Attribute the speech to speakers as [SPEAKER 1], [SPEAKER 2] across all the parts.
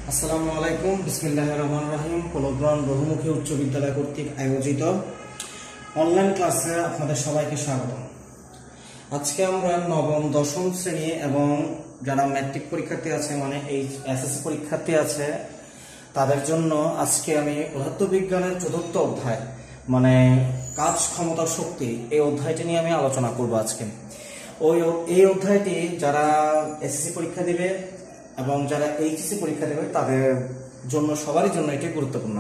[SPEAKER 1] আসসালামু আলাইকুম, বিসমিল্লাহির রহমানির রহিম। কলগ্রাম বহুমুখী উচ্চ বিদ্যালয় কর্তৃক আয়োজিত অনলাইন ক্লাসে আপনাদের সবাইকে স্বাগত। আজকে আমরা নবম দশম শ্রেণী এবং যারা ম্যাট্রিক পরীক্ষার্থী আছে মানে এই এসএসসি পরীক্ষার্থী আছে তাদের জন্য আজকে আমি পদার্থবিজ্ঞানের চতুর্থ অধ্যায় মানে কাজ ক্ষমতার শক্তি এই অধ্যায়টি নিয়ে আমি আলোচনা করব আজকে। এই অধ্যায়টি যারা এসএসসি পরীক্ষা দিবে এবং যারা এইচএসসি পরীক্ষা দেবে তাদের জন্য সবারই জন্য এটি গুরুত্বপূর্ণ।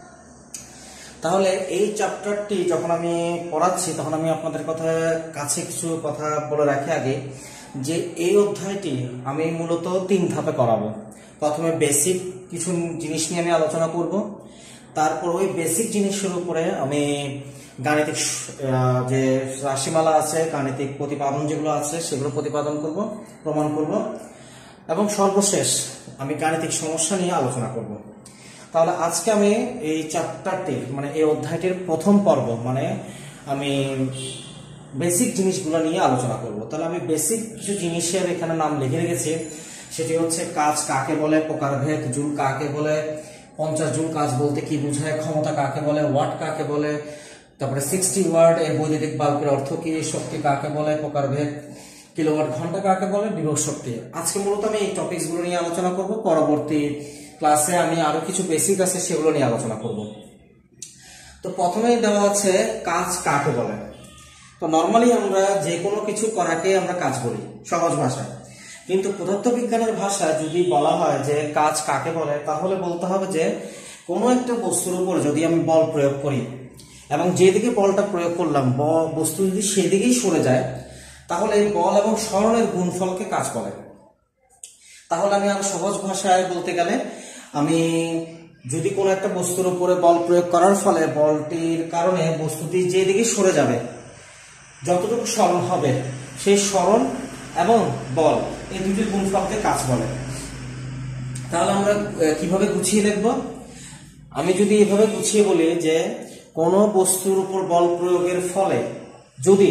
[SPEAKER 1] তাহলে এই চ্যাপ্টারটি যখন আমি পড়াচ্ছি তখন আমি আপনাদের কাছে কিছু কথা বলে রাখি আগে যে এই অধ্যায়টি আমি মূলত 3 ধাপে করাবো। প্রথমে বেসিক কিছু জিনিস নিয়ে আমি আলোচনা করব, তারপর ওই বেসিক জিনিসের উপরে আমি গাণিতিক যে রাশিমালা আছে, গাণিতিক প্রতিপাদন যেগুলো আছে সেগুলো প্রতিপাদন করব, প্রমাণ করব এবং সর্বশেষ আমি গাণিতিক সমস্যা নিয়ে আলোচনা করব। তাহলে আজকে আমি এই চ্যাপ্টারটির মানে এই অধ্যায়টির প্রথম পর্ব মানে আমি বেসিক জিনিসগুলো নিয়ে আলোচনা করব। তাহলে আমি বেসিক কিছু জিনিসের এখানে নাম লিখে রেখেছি। সেটি হচ্ছে কাজ কাকে বলে, প্রকারভেদ, জুল কাকে বলে, 50 জুল কাজ বলতে কি বোঝায়, ক্ষমতা কাকে বলে, ওয়াট কাকে বলে, তারপরে 60 ওয়াট এর বৈদ্যুতিক বাল্বের অর্থ কি, শক্তি কাকে বলে, প্রকারভেদ, কিলোওয়াট ঘন্টা কাকে বলে, বিভব শক্তি। আজকে মূলত আমি এই টপিকসগুলো নিয়ে আলোচনা করব। পরবর্তী ক্লাসে আমি আরো কিছু বেসিক আছে সেগুলো নিয়ে আলোচনা করব। তো প্রথমেই দেওয়া আছে কাজ কাকে বলে। তো নরমালি আমরা যে কোনো কিছু করাকে আমরা কাজ বলি সহজ ভাষায়, কিন্তু পদার্থবিজ্ঞানের ভাষায় যদি বলা হয় যে কাজ কাকে বলে তাহলে বলতে হবে যে কোনো একটা বস্তুর উপর যদি আমি বল প্রয়োগ করি এবং যেদিকে বলটা প্রয়োগ করলাম বস্তু যদি সেদিকেই সরে যায় তাহলে এই বল এবং সরণের গুণফলকে কাজ বলে। তাহলে আমি আর সহজ ভাষায় বলতে গেলে আমি যদি কোনো একটা বস্তুর উপরে বল প্রয়োগ করার ফলে বলটির কারণে বস্তুটি যেদিকে সরে যাবে যতটুকু সরণ হবে সেই সরণ এবং বল এই দুটির গুণফলকে কাজ বলে। তাহলে আমরা কিভাবে গুছিয়ে লিখব? আমি যদি এভাবে গুছিয়ে বলি যে কোনো বস্তুর উপর বল প্রয়োগের ফলে যদি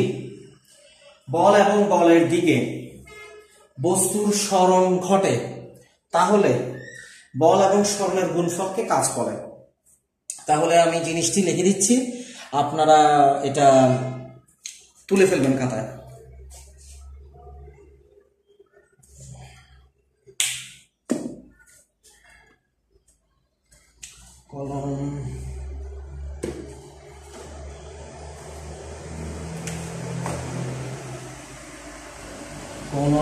[SPEAKER 1] বল এবং বলের দিকে বস্তুর সরণ ঘটে তাহলে বল এবং সরণের গুণফলকে কাজ বলে। তাহলে আমি জিনিসটি লিখে দিচ্ছি, আপনারা এটা তুলে ফেলবেন খাতায়। কলম কোন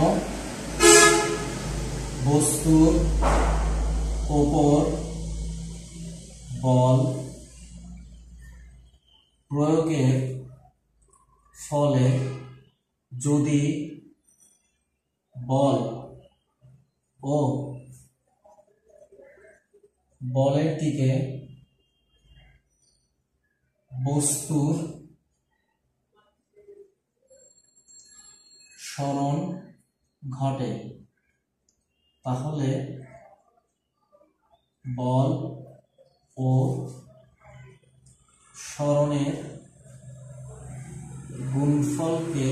[SPEAKER 1] বস্তুর উপর বল প্রয়োগের ফলে যদি বল ও বলের দিকে বস্তুর সরণ ঘটে তাহলে বল ও সরণের গুণফলকে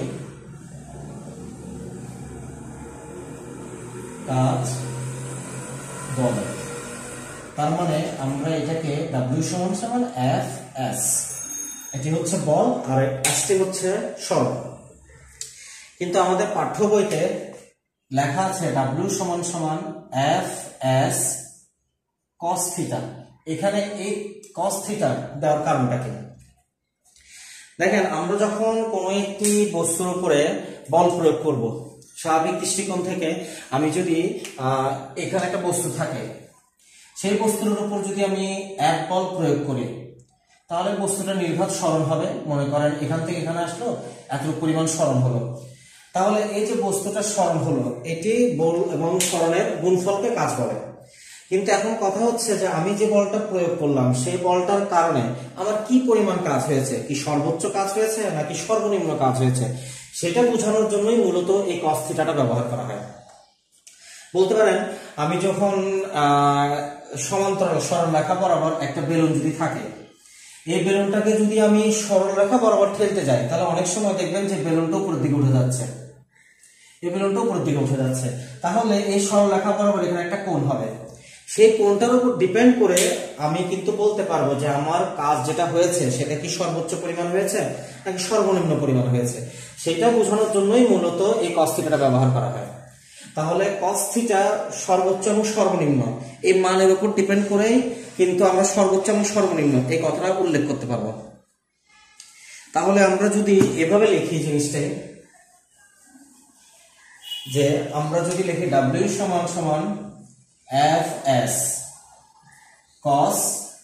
[SPEAKER 1] কাজ বলে। তার মানে আমরা এটাকে W সমান F S, এটি হচ্ছে বল আর এসটি হচ্ছে সরণ। কিন্তু আমাদের পাঠ্য বইতে লেখা আছে W সমান F S cos থিটা। এখানে এই cos থিটা দেওয়ার কারণটা কি? দেখেন, আমরা যখন কোনো একটি বস্তুর উপরে বল প্রয়োগ করব স্বাভাবিক দৃষ্টিকোণ থেকে, আমি যদি এখানে একটা বস্তু থাকে সেই বস্তুর উপর যদি আমি এক বল প্রয়োগ করি তাহলে বস্তুটা নির্ঘাত সরণ হবে। মনে করেন এখান থেকে এখানে আসলো, এতটুকু পরিমাণ সরণ হলো। তাহলে এই যে বস্তুটা সরণ হলো এটি বল এবং সরণের গুণফলকে কাজ বলে। কিন্তু এখন কথা হচ্ছে যে আমি যে বলটা প্রয়োগ করলাম সেই বলটার কারণে আমার কি পরিমাণ কাজ হয়েছে, কি সর্বোচ্চ কাজ হয়েছে নাকি সর্বনিম্ন কাজ হয়েছে, সেটা বোঝানোর জন্যই মূলত এই cos থিটাটা ব্যবহার করা হয়। বলতে পারেন আমি যখন সমান্তরাল সরলরেখা বরাবর একটা বেলুন যদি থাকে, এই বেলুনটাকে যদি আমি সরলরেখা বরাবর ঠেলতে যাই তাহলে অনেক সময় দেখবেন যে বেলুনটা উপরের দিকে উঠে যাচ্ছে। এই বেলুনটা উপরের দিকে উঠে যাচ্ছে, তাহলে এই সরলরেখা বরাবর এখানে একটা কোণ হবে। সেই কোণটার উপর ডিপেন্ড করে আমি কিন্তু বলতে পারবো যে আমার কাজ যেটা হয়েছে সেটা কি সর্বোচ্চ পরিমাণ হয়েছে নাকি সর্বনিম্ন পরিমাণ হয়েছে, সেটা বোঝানোর জন্যই মূলত এই cos থিটাটা ব্যবহার করা হয়। তাহলে cos থিটা সর্বোচ্চ এবং সর্বনিম্ন এই মানের উপর ডিপেন্ড করেই কিন্তু আমরা সর্বোচ্চ এবং সর্বনিম্ন এই কথাটা উল্লেখ করতে পারবো। তাহলে আমরা যদি এভাবে লিখি জিনিসটাই, যে আমরা যদি লিখি W সমান সমান Fs cos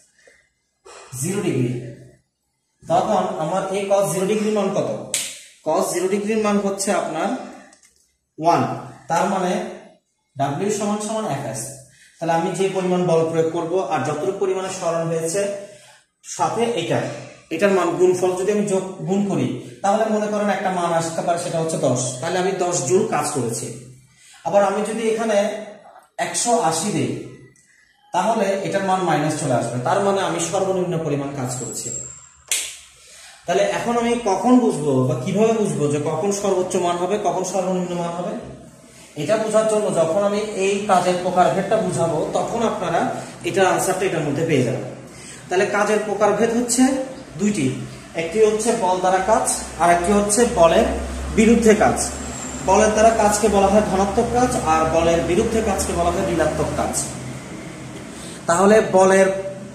[SPEAKER 1] 0 ডিগ্রি, তখন আমার এই cos 0 ডিগ্রির মান কত? cos 0 ডিগ্রির মান হচ্ছে আপনার 1, তার মানে W সমান সমান Fs। তাহলে আমি যে পরিমাণ বল প্রয়োগ করব আর যতটুকু পরিমাণে সরণ হয়েছে সাথে এটার মান গুণফল যদি আমি গুণ করি, তাহলে মনে করেন একটা মান আসতে পারে, সেটা হচ্ছে 10, তাহলে আমি 10 জুল কাজ করেছি। আবার আমি যদি এখানে 180 দেই, তাহলে এটার মান মাইনাস চলে আসবে, তার মানে আমি সর্বনিম্ন পরিমাণ কাজ করেছি। তাহলে এখন আমি কখন বুঝবো বা কিভাবে বুঝবো যে কখন সর্বোচ্চ মান হবে কখন সর্বনিম্ন মান হবে? এটা বোঝার জন্য যখন আমি এই কাজের প্রকারভেদটা বুঝাবো, তখন আপনারা এটার আনসারটা এটার মধ্যে পেয়ে যাবেন। তাহলে কাজের প্রকারভেদ হচ্ছে দুইটি, একটি হচ্ছে বল দ্বারা কাজ আর একটি হচ্ছে বলের বিরুদ্ধে কাজ। বলের দ্বারা কাজকে বলা হয় ধনাত্মক কাজ আর বলের বিরুদ্ধে কাজকে বলা হয় ঋণাত্মক কাজ। তাহলে বলের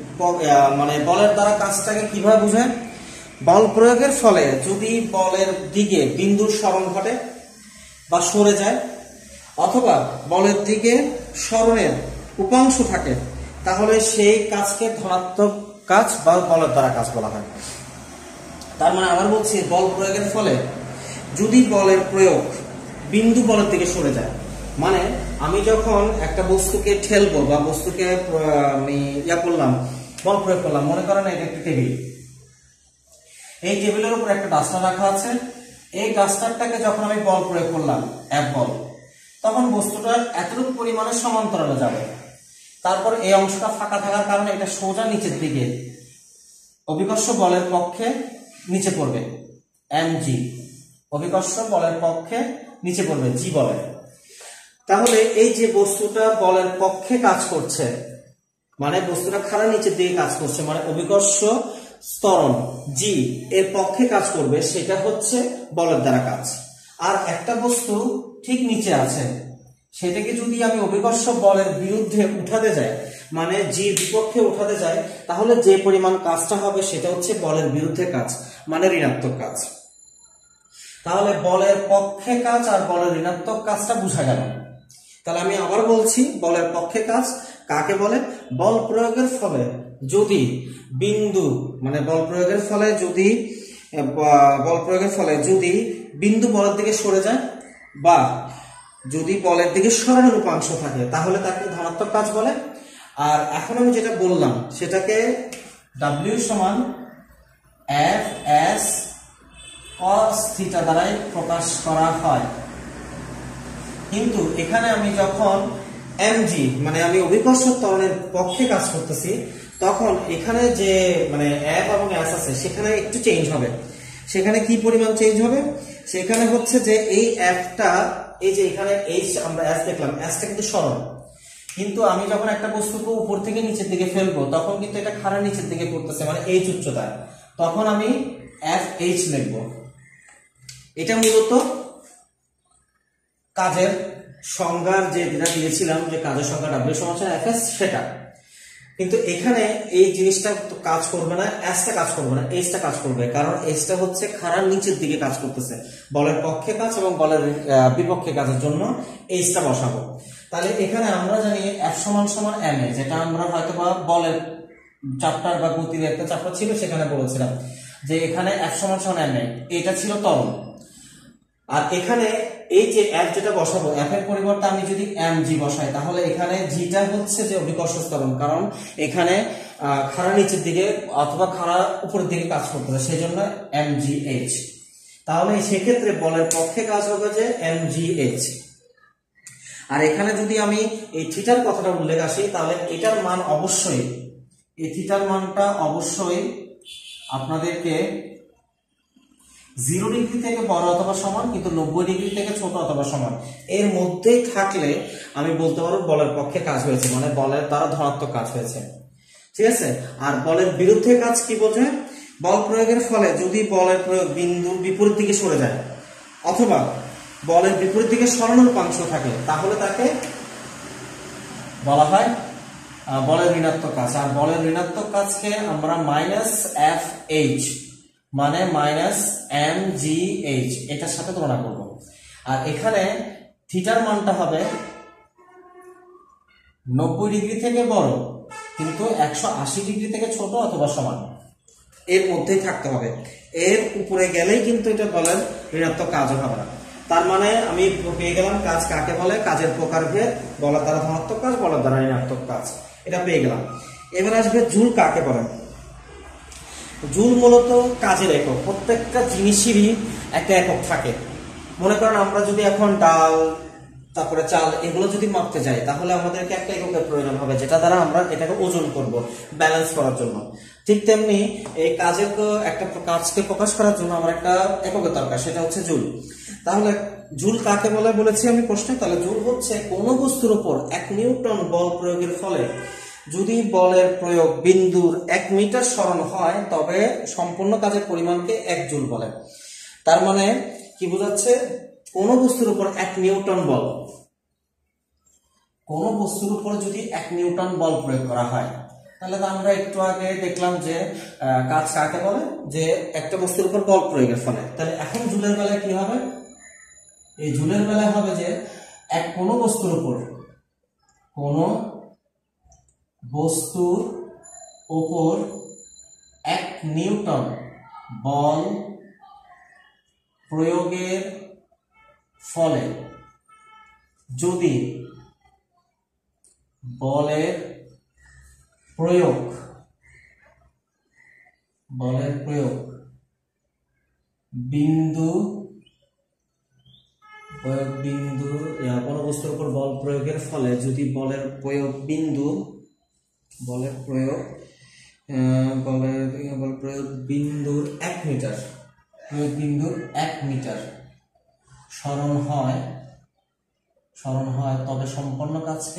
[SPEAKER 1] দ্বারা কাজটাকে কিভাবে বুঝেন? বল প্রয়োগের ফলে যদি বলের দিকে বিন্দুর সরণ ঘটে বা সরে যায়, অথবা বলের দিকে সরণের উপাংশ থাকে, তাহলে সেই কাজকে ধনাত্মক কাজ বা বলের দ্বারা কাজ বলা হয়। তার মানে আবার বলছি, বল প্রয়োগের ফলে যদি বলের প্রয়োগ বিন্দু বলের দিকে সরে যায়, মানে আমি যখন একটা বস্তুকে ঠেলবো বা বস্তুকে আমি বল প্রয়োগ করলাম, মনে করেন এটা একটা টেবিল, এই টেবিলের উপর একটা ডাস্টার রাখা আছে, এই ডাস্টারটাকে যখন আমি বল প্রয়োগ করলাম এক বল, তখন বস্তুটা এতটুকু পরিমাণে সমান্তরালে যাবে। তারপর এই অংশটা ফাঁকা থাকার কারণে এটা সোজা নিচের দিকে অভিকর্ষ বলের পক্ষে নিচে পড়বে, mg অভিকর্ষ বলের পক্ষে নিচে পড়বে জি বলে। তাহলে এই যে বস্তুটা বলের পক্ষে কাজ করছে, মানে বস্তুটা খাড়া নিচের দিকে কাজ করছে, মানে অভিকর্ষ ত্বরণ জি এর পক্ষে কাজ করবে, সেটা হচ্ছে বলের দ্বারা কাজ। আর একটা বস্তু ঠিক নিচে আছে, সেটাকে যদি আমি অভিকর্ষ বলের বিরুদ্ধে উঠাতে যাই, মানে জি বিপক্ষে উঠাতে যাই, তাহলে যে পরিমাণ কাজটা হবে সেটা হচ্ছে বলের বিরুদ্ধে কাজ, মানে ঋণাত্মক কাজ। তাহলে বলের পক্ষে কাজ আর বলের ঋণাত্মক কাজটা বোঝা গেল। তাহলে আমি আবার বলছি, বলের পক্ষে কাজ কাকে বলে? বল প্রয়োগের ফলে যদি বিন্দু, মানে বল প্রয়োগের ফলে যদি বিন্দু বলের দিকে সরে যায় বা যদি বলের দিকে সরানোর উপাংশ থাকে, তাহলে তাকে ধনাত্মক কাজ বলে। আর এখন আমি যেটা বললাম সেটাকে W সমান Fs cos থিটা দ্বারাই প্রকাশ করা হয়। কিন্তু এখানে আমি যখন mg, মানে আমি অভিকর্ষ ত্বরণের পক্ষে কাজ করতেছি, তখন এখানে যে মানে f এবং s আছে সেখানে একটু চেঞ্জ হবে। সেখানে কি পরিমাণ চেঞ্জ হবে? সেখানে হচ্ছে যে এই fটা, এই যে এখানে h আমরা s দেখলাম, sটা কিন্তু সরণ, কিন্তু আমি যখন একটা বস্তুকে উপর থেকে নিচের দিকে ফেলবো, তখন কিন্তু এটা খাড়া নিচের দিকে পড়তেছে, মানে h উচ্চতায়, তখন আমি fh লিখব। এটা মূলত কাজের সংজ্ঞার যে যেটা দিয়েছিলাম, যে কাজের সংজ্ঞা W সমান Fs, সেটা। কিন্তু এখানে এই জিনিসটা কাজ করবে না, এসটা কাজ করবে না, এইচটা কাজ করবে, কারণ এইচটা হচ্ছে খাড়ার নিচের দিকে কাজ করতেছে, বলের পক্ষে কাজ এবং বলের বিপক্ষে কাজের জন্য এইচটা বসাবো। তাহলে এখানে আমরা জানি F সমান সমান ma, যেটা আমরা হয়তো বা বলের চ্যাপ্টার বা গতির একটা চ্যাপ্টার ছিল সেখানে বলেছিলাম যে এখানে F সমান সমান ma, এটা ছিল ত্বরণ। আর এখানে এই যে f যেটা বসাবো, f এর পরিবর্তে আমি যদি mg বসাই, তাহলে এখানে gটা হচ্ছে যে অভিকর্ষ ত্বরণ, কারণ এখানে খাড়া নিচের দিকে অথবা খাড়া উপরের দিকে কাজ করতেছে, সেজন্য mgh। তাহলে সেক্ষেত্রে বলের পক্ষে কাজ হবে যে mgh। আর এখানে যদি আমি এই থিটার কথাটা উল্লেখ আসি, তাহলে এটার মান অবশ্যই, এই থিটার মানটা অবশ্যই আপনাদেরকে 0 ডিগ্রি থেকে বড় অথবা সমান, কিন্তু 90 ডিগ্রি থেকে ছোট অথবা সমান, এর মধ্যেই থাকলে আমি বলতে পারবো বলের পক্ষে কাজ হয়েছে, মানে বলের দ্বারা ধনাত্মক কাজ হয়েছে। ঠিক আছে। আর বলের বিরুদ্ধে কাজ কি বোঝায়? বল প্রয়োগের ফলে যদি বলের প্রয়োগ বিন্দুর বিপরীত দিকে সরে যায় অথবা বলের বিপরীত দিকে সরানোর উপাংশ থাকে, তাহলে তাকে বলা হয় বলের ঋণাত্মক কাজ। আর বলের ঋণাত্মক কাজকে আমরা -FH মানে -mgh এটার সাথে তুলনা করব। আর এখানে থিটার মানটা হবে 90 ডিগ্রি থেকে বড় কিন্তু 180 ডিগ্রি থেকে ছোট অথবা সমান, এর মধ্যেই থাকতে হবে। এর উপরে গেলেই কিন্তু এটা বলের ঋণাত্মক কাজ হবে না। তার মানে আমি পেয়ে গেলাম কাজ কাকে বলে, কাজের প্রকারভেদ, বলের দ্বারা ধনাত্মক কাজ, বলের দ্বারা ঋণাত্মক কাজ, এটা পেয়ে গেলাম। এবার আসবে জুল কাকে বলে। জুল মূলত কাজের একক। প্রত্যেকটা জিনিসেরই একটা একক থাকে। মনে করেন আমরা যদি এখন ডাল, তারপরে চাল, এগুলো যদি মাপতে যাই তাহলে আমাদেরকে একটা এককের প্রয়োজন হবে, যেটা দ্বারা আমরা এটাকে ওজন করব ব্যালেন্স করার জন্য। ঠিক তেমনি এই কাজের একটা কাজকে প্রকাশ করার জন্য আমার একটা এককের দরকার, সেটা হচ্ছে জুল। তাহলে জুল কাকে বলে বলেছি আমি প্রশ্নে। তাহলে জুল হচ্ছে কোন বস্তুর উপর 1 নিউটন বল প্রয়োগের ফলে যদি বলের প্রয়োগ বিন্দুর 1 মিটার সরণ হয় তবে সম্পূর্ণ কাজের পরিমাণকে 1 জুল বলে। তার মানে কি বোঝাচ্ছে? কোন বস্তুর উপর 1 নিউটন বল, কোন বস্তুর উপর যদি 1 নিউটন বল প্রয়োগ করা হয়, তাহলে তো আমরা একটু আগে দেখলাম যে কাজ কাকে বলে, যে একটা বস্তুর উপর বল প্রয়োগের ফলে। তাহলে এখন জুলের বেলায় কি হবে? এই জুলের বেলায় হবে যে কোন বস্তুর উপর 1 নিউটন বল প্রয়োগের ফলে যদি বলের প্রয়োগ বিন্দু কোন বস্তুর উপর বল প্রয়োগের ফলে যদি বলের প্রয়োগ বিন্দুর 1 মিটার সরণ হয় তবে সম্পন্ন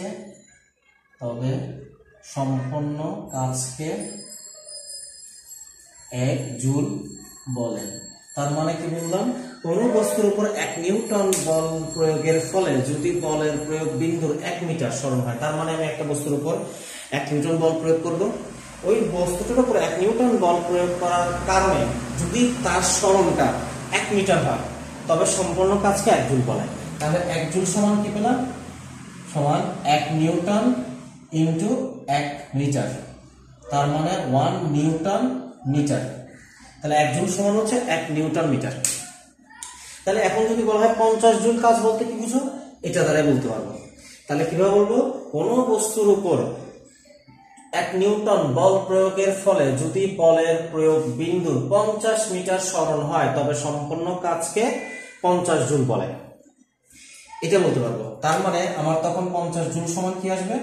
[SPEAKER 1] কাজকে 1 জুল বলে। তার মানে কি বললাম? কোন বস্তুর উপর 1 নিউটন বল প্রয়োগের ফলে যদি বলের প্রয়োগ বিন্দুর 1 মিটার সরণ হয়, তার মানে আমি একটা বস্তুর উপর 1 নিউটন বল প্রয়োগ করব। ওই বস্তুটার উপর 1 নিউটন বল প্রয়োগ করার কারণে যদি তার সরণটা 1 মিটার হয় তবে সম্পূর্ণ কাজকে 1 জুল বলে। তাহলে 1 জুল সমান কি পেলাম? সমান 1 নিউটন ইন্টু 1 মিটার, তার মানে 1 নিউটন মিটার। তাহলে 1 জুল সমান হচ্ছে 1 নিউটন মিটার। তাহলে এখন যদি বলা হয় 50 জুল কাজ বলতে কি বুঝো, এটা দ্বারাই বলতে পারবো। তাহলে কিভাবে বলবো? কোন বস্তুর উপর 1 নিউটন বল প্রয়োগের ফলে যদি বলের প্রয়োগ বিন্দু 50 মিটার সরণ হয় তবে সম্পূর্ণ কাজকে 50 জুল বলে, এটা বলতে পারবো। তার মানে আমার তখন 50 জুল সমান কি আসবে?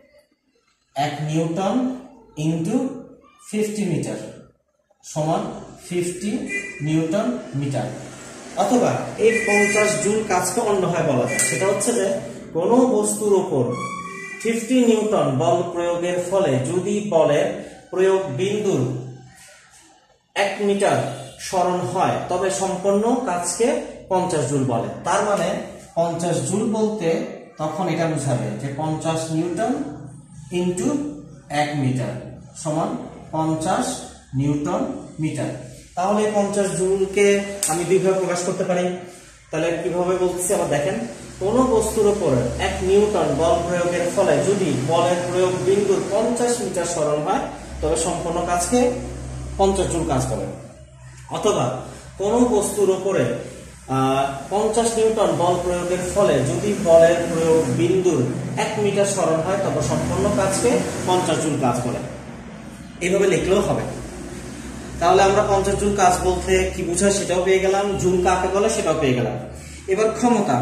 [SPEAKER 1] 1 নিউটন ইন্টু 50 মিটার সমান 50 নিউটন মিটার। অথবা এই 50 জুল কাজকে অন্যভাবে বলা যায়, সেটা হচ্ছে যে কোন বস্তুর উপর 50 নিউটন বল প্রয়োগের ফলে যদি বলের প্রয়োগ বিন্দুর 1 মিটার সরণ হয় তবে সম্পূর্ণ কাজকে 50 জুল বলে। তার মানে 50 জুল বলতে তখন এটা বোঝাবে যে 50 নিউটন ইন্টু 1 মিটার সমান 50 নিউটন মিটার। তাহলে 50 জুলকে আমি দুইভাবে প্রকাশ করতে পারি। তাহলে কিভাবে বলতেছি আবার দেখেন। কোন বস্তুর উপর 1 নিউটন বল প্রয়োগের ফলে যদি বলের প্রয়োগ বিন্দুর 50 মিটার সরণ হয় তবে সম্পূর্ণ কাজকে 50 জুল কাজ করে। অথবা কোন বস্তুর উপরে 50 নিউটন বল প্রয়োগের ফলে যদি বলের প্রয়োগ বিন্দুর 1 মিটার সরণ হয় তবে সম্পূর্ণ কাজকে 50 জুল কাজ করে। এইভাবে লিখলেও হবে। তাহলে আমরা 50 জুল কাজ বলতে কি বোঝায় সেটাও পেয়ে গেলাম, জুল কাকে বলে সেটাও পেয়ে গেলাম। এবার ক্ষমতা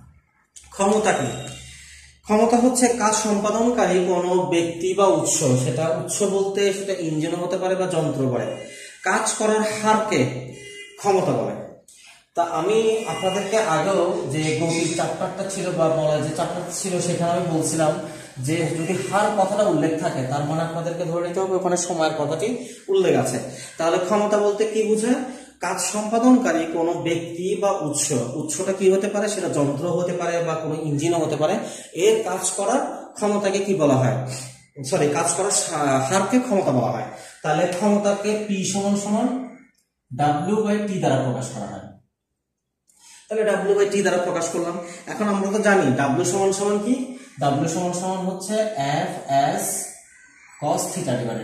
[SPEAKER 1] কি? ক্ষমতা হচ্ছে কাজ সম্পাদনকারী কোনো ব্যক্তি বা উৎস, সেটা উৎস বলতে সেটা ইঞ্জিনও হতে পারে বা যন্ত্র পারে, কাজ করার হারকে ক্ষমতা বলে। তা আমি আপনাদেরকে আগেও যে গতির চ্যাপ্টারটা ছিল বা বলার যে চ্যাপ্টারটা ছিল সেখানে আমি বলছিলাম যে যদি হার কথাটা উল্লেখ থাকে তার মানে আপনাদেরকে ধরে নিতে হবে ওখানে সময়ের কথাটি উল্লেখ আছে। তাহলে ক্ষমতা বলতে কি বোঝায়? কাজ সম্পাদনকারী কোনো ব্যক্তি বা উৎসটা কি হতে পারে, সেটা যন্ত্র হতে পারে বা কোনো ইঞ্জিনও হতে পারে, এর কাজ করার ক্ষমতাকে কি বলা হয়, কাজ করার হারকে ক্ষমতা বলা হয়। তাহলে ক্ষমতাকে P = W/T দ্বারা প্রকাশ করা হয়। তাহলে W/T দ্বারা প্রকাশ করলাম। এখন আমরা তো জানি W = কি? W হচ্ছে F/s cos θ/T।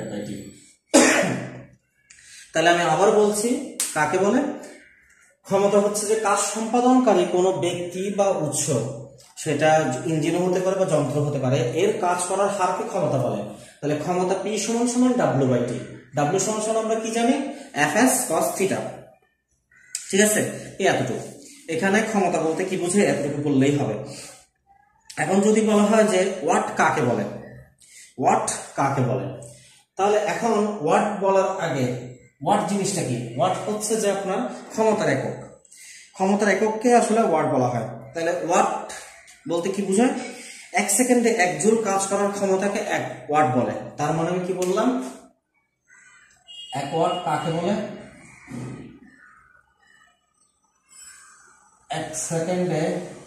[SPEAKER 1] তাহলে আমি আবার বলছি, কাকে বলে? ক্ষমতা হচ্ছে যে কাজ সম্পাদনকারী কোনো ব্যক্তি বা উৎস, সেটা ইঞ্জিনও হতে পারে বা যন্ত্র হতে পারে, এর কাজ করার হারকে ক্ষমতা বলে। তাহলে ক্ষমতা P = W/T। W আমরা কি জানি? F/s cos θ। ঠিক আছে, এতটুকু। এখানে ক্ষমতা বলতে কি বুঝে এতটুকু বললেই হবে। এখন যদি বলা হয় যে ওয়াট কাকে বলে, তাহলে এখন ওয়াট বলার আগে ওয়াট জিনিসটা কি? ওয়াট হচ্ছে যে আপনার ক্ষমতার একক। ক্ষমতার একককে আসলে ওয়াট বলা হয়। তাহলে ওয়াট বলতে কি বোঝায়? 1 সেকেন্ডে 1 জুল কাজ করার ক্ষমতাকে 1 ওয়াট বলে। তার মানে আমি কি বললাম? 1 ওয়াট কাকে বলে? 1 সেকেন্ডে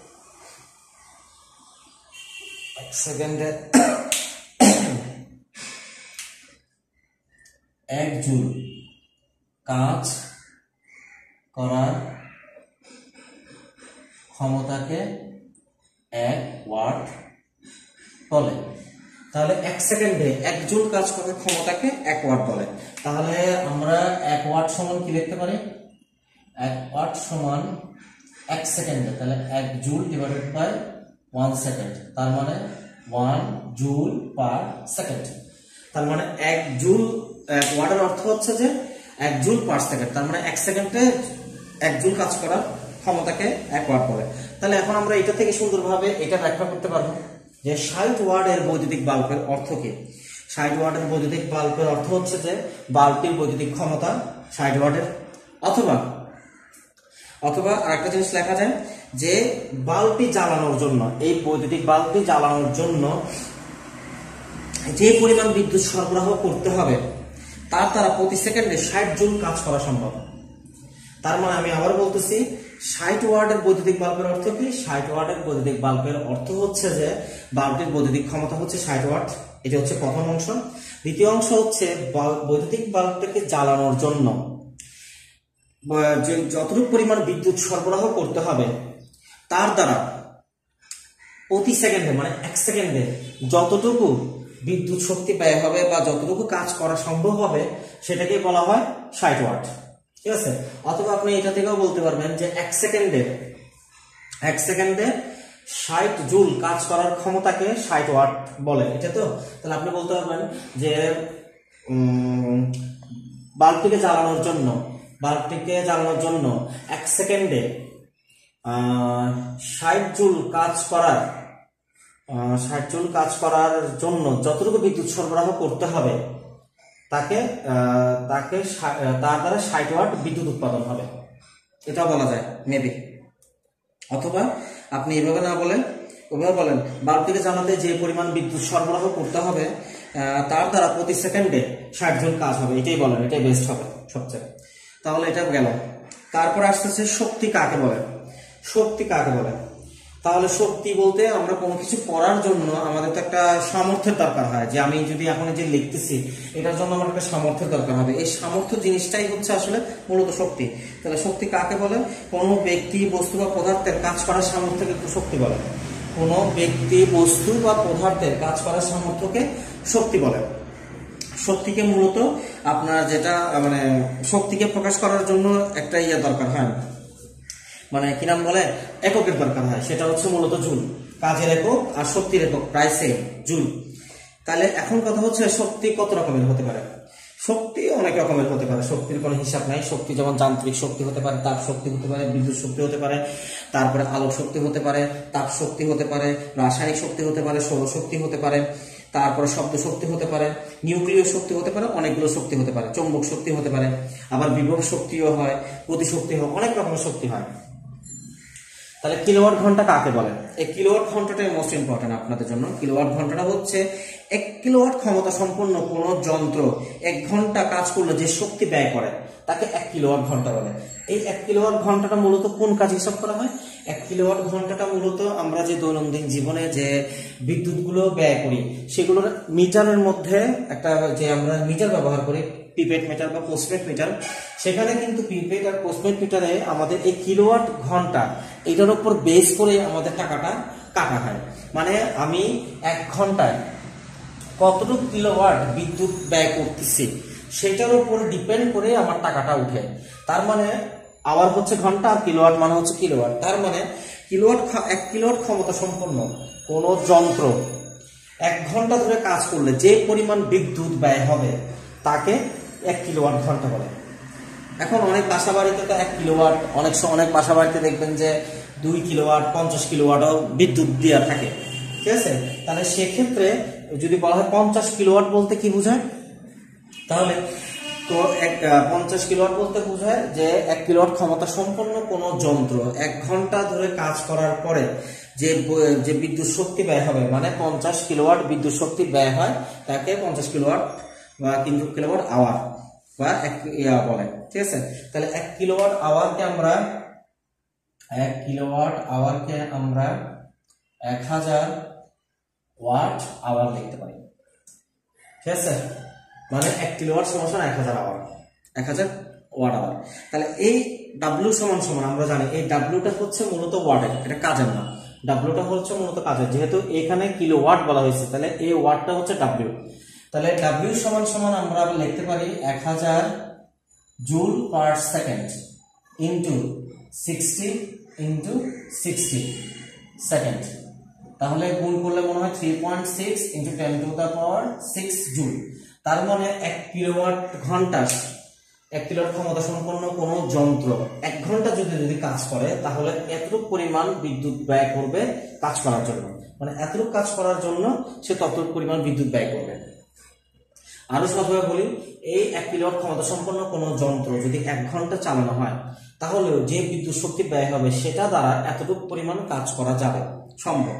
[SPEAKER 1] 1 জুল কাজ করার ক্ষমতাকে 1 ওয়াট বলে। তাহলে 1 সেকেন্ডে 1 জুল কাজ করার ক্ষমতাকে 1 ওয়াট বলে। তাহলে আমরা 1 ওয়াট সমান কি লিখতে পারি? 1 ওয়াট সমান 1 সেকেন্ডে, তাহলে 1 জুল ডিভাইডেড বাই 1 সেকেন্ড, তার মানে 1 জুল পার সেকেন্ড। তার মানে 1 জুল ওয়াটের অর্থ হচ্ছে যে 1 জুল পার সেকেন্ড। তার মানে 1 সেকেন্ডে 1 জুল কাজ করার ক্ষমতাকে 1 ওয়াট বলে। তাহলে এখন আমরা এটা থেকে সুন্দরভাবে এটা ব্যাখ্যা করতে পারবো যে 60 ওয়াটের বৈদ্যুতিক বাল্বের অর্থ কি। 60 ওয়াটের বৈদ্যুতিক বাল্বের অর্থ হচ্ছে যে বাল্বটির বৈদ্যুতিক ক্ষমতা 60 ওয়াটের, অথবা আরেকটা জিনিস লেখা যায় যে বাল্বটি জ্বালানোর জন্য, এই বৈদ্যুতিক বাল্বটি জ্বালানোর জন্য যে পরিমাণ বিদ্যুৎ সরবরাহ করতে হবে তার দ্বারা প্রতি সেকেন্ডে 60 জুল কাজ করা সম্ভব। তার মানে আমি আবার বলতেছি, 60 ওয়াটের বৈদ্যুতিক বাল্বের অর্থ কি? 60 ওয়াটের বৈদ্যুতিক বাল্বের অর্থ হচ্ছে যে বাল্বটির বৈদ্যুতিক ক্ষমতা হচ্ছে 60 ওয়াট। এটা হচ্ছে প্রথম অংশ। দ্বিতীয় অংশ হচ্ছে বৈদ্যুতিক বাল্বটাকে জ্বালানোর জন্য যতটুকু পরিমাণ বিদ্যুৎ সরবরাহ করতে হবে তার দ্বারা প্রতি সেকেন্ডে, মানে 1 সেকেন্ডে যতটুকু বিদ্যুৎ শক্তি ব্যয় হবে বা যতটুকু কাজ করা সম্ভব হবে সেটাকে বলা হয় 60 ওয়াট। ঠিক আছে, অথবা আপনি এটা থেকেও বলতে পারবেন যে 1 সেকেন্ডে 60 জুল কাজ করার ক্ষমতাকে 60 ওয়াট বলে। এটা তো, তাহলে আপনি বলতে পারবেন যে বাল্বটিকে জ্বালানোর জন্য 1 সেকেন্ডে 60 জুল কাজ করার জন্য যতটুকু বিদ্যুৎ সরবরাহ করতে হবে তার দ্বারা 60 ওয়াট বিদ্যুৎ উৎপাদন হবে। এটা বলা যায় মেবি। অথবা আপনি এভাবে না বলে ওভাবে বলেন, বাল্বটিকে জ্বালাতে যে পরিমাণ বিদ্যুৎ সরবরাহ করতে হবে তার দ্বারা প্রতি সেকেন্ডে 60 জুল কাজ হবে। এটাই বলেন, এটাই বেস্ট হবে সবচেয়ে। তাহলে এটা গেল। তারপর আসতেছে শক্তি কাকে বলে। তাহলে শক্তি বলতে আমরা কোনো কিছু করার জন্য আমাদের তো একটা সামর্থ্যের দরকার হয়, যে আমি যদি এখন যে লিখতেছি এটার জন্য আমার একটা সামর্থ্যের দরকার হবে। এই সামর্থ্য জিনিসটাই হচ্ছে আসলে মূলত শক্তি। তাহলে শক্তি কাকে বলে? কোনো ব্যক্তি, বস্তু বা পদার্থের কাজ করার সামর্থ্যকে শক্তি বলে। কোনো ব্যক্তি, বস্তু বা পদার্থের কাজ করার সামর্থ্যকে শক্তি বলে। শক্তিকে মূলত আপনার যেটা মানে শক্তিকে প্রকাশ করার জন্য একটা দরকার হয়, মানে কি নাম বলে, এককের দরকার হয়, সেটা হচ্ছে মূলত জুল। কাজের একক আর শক্তির একক প্রায় সেম, জুল। তাহলে এখন কথা হচ্ছে শক্তি কত রকমের হতে পারে? শক্তি অনেক রকমের হতে পারে, শক্তির কোনো হিসাব নাই। শক্তি যেমন যান্ত্রিক শক্তি হতে পারে, তাপ শক্তি হতে পারে, বিদ্যুৎ শক্তি হতে পারে, তারপরে আলোক শক্তি হতে পারে, তাপ শক্তি হতে পারে, রাসায়নিক শক্তি হতে পারে, সৌরশক্তি হতে পারে, তারপরে শব্দ শক্তি হতে পারে, নিউক্লিয় শক্তি হতে পারে, অনেকগুলো শক্তি হতে পারে, চৌম্বক শক্তি হতে পারে, আবার বিভব শক্তিও হয়, গতিশক্তি হয়, অনেক রকমের শক্তি হয়। তাহলে কিলোওয়াট ঘন্টা কাকে বলে? এই কিলোওয়াট ঘন্টাটাই মোস্ট ইম্পর্টেন্ট আপনাদের জন্য। কিলোওয়াট ঘন্টাটা হচ্ছে 1 কিলোওয়াট ক্ষমতা সম্পন্ন কোন যন্ত্র 1 ঘন্টা কাজ করলে যে শক্তি ব্যয় করে তাকে 1 কিলোওয়াট ঘন্টা বলে। এই 1 কিলোওয়াট ঘন্টাটা মূলত কোন কাজ হিসাব করা হয়? 1 কিলোওয়াট ঘন্টাটা মূলত আমরা যে দৈনন্দিন জীবনে যে বিদ্যুৎগুলো ব্যয় করি সেগুলোর মিটারের মধ্যে একটা যে আমরা মিটার ব্যবহার করি, প্রিপেড মিটার বা পোস্টপেড মিটার, সেখানে কিন্তু প্রিপেড আর পোস্টপেড মিটারে আমাদের এই কিলোওয়াট ঘন্টা এটার উপর বেস করে আমাদের টাকাটা কাটা হয়। মানে আমি 1 ঘন্টায় কতটুকু কিলোওয়াট বিদ্যুৎ ব্যয় করতেছি সেটার উপর ডিপেন্ড করে আমার টাকাটা উঠে। তার মানে আওয়ার হচ্ছে ঘন্টা আর কিলোওয়াট মানে হচ্ছে কিলোওয়াট। তার মানে কিলোওয়াট 1 কিলোওয়াট ক্ষমতা সম্পন্ন কোন যন্ত্র 1 ঘন্টা ধরে কাজ করলে যে পরিমাণ বিদ্যুৎ ব্যয় হবে তাকে 1 কিলোওয়াট ঘন্টা বলে। এখন অনেক বাসা বাড়িতে তো 1 কিলোওয়াট, অনেক বাসা বাড়িতে দেখবেন যে 2 কিলোওয়াট 50 কিলোওয়াটও বিদ্যুৎ দেওয়া থাকে, ঠিক আছে? তাহলে সেক্ষেত্রে যদি বলা হয় 50 কিলোওয়াট বলতে কি বোঝায়, তাহলে তো 50 কিলোওয়াট বলতে বোঝায় যে 1 কিলোওয়াট ক্ষমতা সম্পন্ন কোন যন্ত্র 1 ঘন্টা ধরে কাজ করার পরে যে বিদ্যুৎ শক্তি ব্যয় হবে, মানে 50 কিলোওয়াট বিদ্যুৎ শক্তি ব্যয় হয় তাকে 50 কিলোওয়াট বা কিলোওয়াট আওয়ার বা বলে, ঠিক আছে? তাহলে 1 কিলোওয়াট আওয়ারকে আমরা 1000 ওয়াট আওয়ার লিখতে পারি, ঠিক আছে? মানে 1 কিলোওয়াট সমান 1000 আওয়ার, 1000 ওয়াট আওয়ার। তাহলে এই ডাব্লিউ সমান আমরা জানি এই ডাব্লিউটা হচ্ছে মূলত ওয়াটের, এটা কাজের না। ডাব্লিউটা হচ্ছে মূলত কাজের, যেহেতু এখানে কিলোওয়াট বলা হয়েছে তাহলে এই ওয়াটটা হচ্ছে ডাব্লিউ। তাহলে ডাব্লিউ সমান আমরা লিখতে পারি 1000 joule per second into 60 into 60 second. তাহলে গুণ করলে মনে হয় 3.6 into 10 to the power 6 joule. তার মানে 1 কিলোওয়াট ঘন্টা 1 কিলোওয়াট ক্ষমতা সম্পন্ন কোন যন্ত্র 1 ঘন্টা যদি কাজ করে তাহলে এতটুকু পরিমাণ বিদ্যুৎ ব্যয় করবে কাজ করার জন্য, মানে এতটুকু কাজ করার জন্য সে ততটুকু পরিমাণ বিদ্যুৎ ব্যয় করবে। আরো সহজভাবে বলি, এই 1 কিলোওয়াট ক্ষমতা সম্পন্ন কোন যন্ত্র যদি 1 ঘন্টা চালানো হয় তাহলে যে বিদ্যুৎ শক্তি ব্যয় হবে সেটা দ্বারা এতটুকু পরিমাণ কাজ করা যাবে, সম্ভব,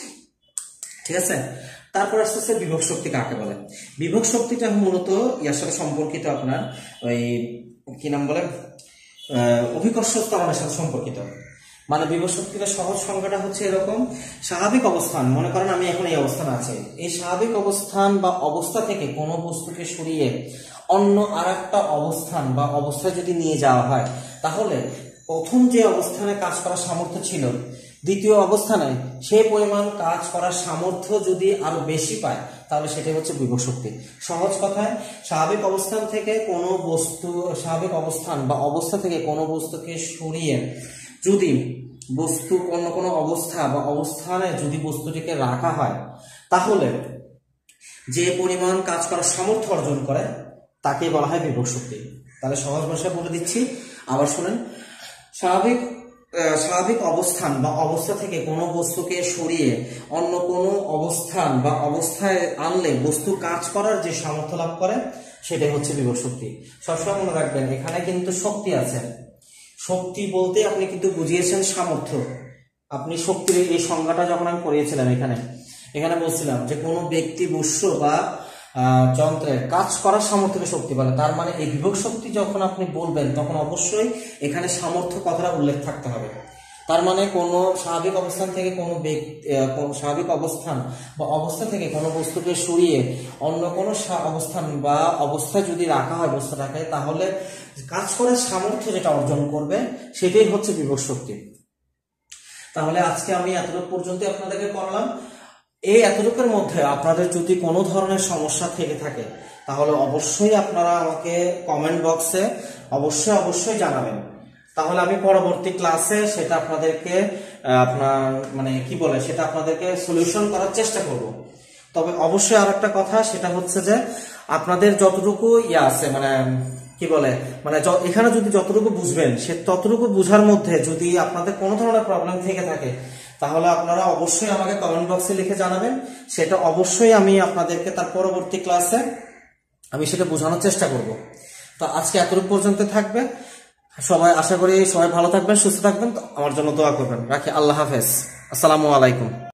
[SPEAKER 1] ঠিক আছে? তারপর আসতেছে বিভব শক্তি কাকে বলে? বিভব শক্তিটা মূলত ইয়ার সাথে সম্পর্কিত, আপনার ওই কি নাম বলে অভিকর্ষ ত্বরণের সাথে সম্পর্কিত। মানে বিভব শক্তির সহজ সংজ্ঞাটা হচ্ছে এরকম: স্বাভাবিক অবস্থান, মনে করেন আমি এখন এই অবস্থানে আছি, এই স্বাভাবিক অবস্থান বা অবস্থা থেকে কোনো বস্তুকে সরিয়ে অন্য আরেকটা অবস্থান বা অবস্থায় যদি নিয়ে যাওয়া হয় তাহলে প্রথম যে অবস্থানে কাজ করার সামর্থ্য ছিল দ্বিতীয় অবস্থানে সেই পরিমাণ কাজ করার সামর্থ্য যদি আরো বেশি পায় তাহলে সেটাই হচ্ছে বিভব শক্তি। সহজ কথায় স্বাভাবিক অবস্থান থেকে কোনো বস্তু, স্বাভাবিক অবস্থান বা অবস্থা থেকে কোনো বস্তুকে সরিয়ে যদি বস্তু অন্য কোনো অবস্থা বা অবস্থানে যদি বস্তুটিকে রাখা হয় তাহলে যে পরিমাণ কাজ করার সামর্থ্য অর্জন করে তাকে বলা হয় বিভব শক্তি। তাহলে সহজ ভাষায় বলে দিচ্ছি, আবার শুনেন। স্বাভাবিক অবস্থান বা অবস্থা থেকে কোনো বস্তুকে সরিয়ে অন্য কোনো অবস্থান বা অবস্থায় আনলে বস্তু কাজ করার যে সামর্থ্য লাভ করে সেটাই হচ্ছে বিভব শক্তি। সবসময় মনে রাখবেন এখানে কিন্তু শক্তি আছে। শক্তি বলতে আপনি কিন্তু বুঝিয়েছেন সামর্থ্য। আপনি শক্তির এই সংজ্ঞাটা যখন আমি পড়িয়েছিলাম এখানে বলছিলাম যে কোনো ব্যক্তি, বস্তু বা যন্ত্রের কাজ করার সামর্থ্যকে শক্তি বলে। তার মানে এই বিভব শক্তি যখন আপনি বলবেন তখন অবশ্যই এখানে সামর্থ্য কথাটা উল্লেখ থাকতে হবে। তার মানে কোনো স্বাভাবিক অবস্থান থেকে কোনো স্বাভাবিক অবস্থান বা অবস্থা থেকে কোনো বস্তুকে সরিয়ে অন্য কোনো অবস্থান বা অবস্থায় যদি রাখা হয় বস্তুটাকে তাহলে কাজ করার সামর্থ্য যেটা অর্জন করবে সেটাই হচ্ছে বিভব শক্তি। তাহলে আজকে আমি এতটুকু পর্যন্ত আপনাদেরকে করলাম। এই এতটুকুর মধ্যে আপনাদের যদি কোনো ধরনের সমস্যা থেকে থাকে তাহলে অবশ্যই আপনারা আমাকে কমেন্ট বক্সে অবশ্যই জানাবেন। তাহলে আমি পরবর্তী ক্লাসে সেটা আপনাদেরকে সেটা আপনাদেরকে সলিউশন করার চেষ্টা করব। তবে অবশ্যই আর একটা কথা, সেটা হচ্ছে যে আপনাদের যতটুকু আছে এখানে যদি যতটুকু বুঝবেন সে ততটুকু বুঝার মধ্যে যদি আপনাদের কোনো ধরনের প্রবলেম থেকে থাকে তাহলে আপনারা অবশ্যই আমাকে কমেন্ট বক্সে লিখে জানাবেন, সেটা অবশ্যই আমি আপনাদেরকে তার পরবর্তী ক্লাসে আমি সেটা বোঝানোর চেষ্টা করব। তো আজকে এতটুকু পর্যন্ত থাকবে। সবাই আশা করি সবাই ভালো থাকবেন, সুস্থ থাকবেন, আমার জন্য দোয়া করবেন। রাখি, আল্লাহ হাফেজ, আসসালামু আলাইকুম।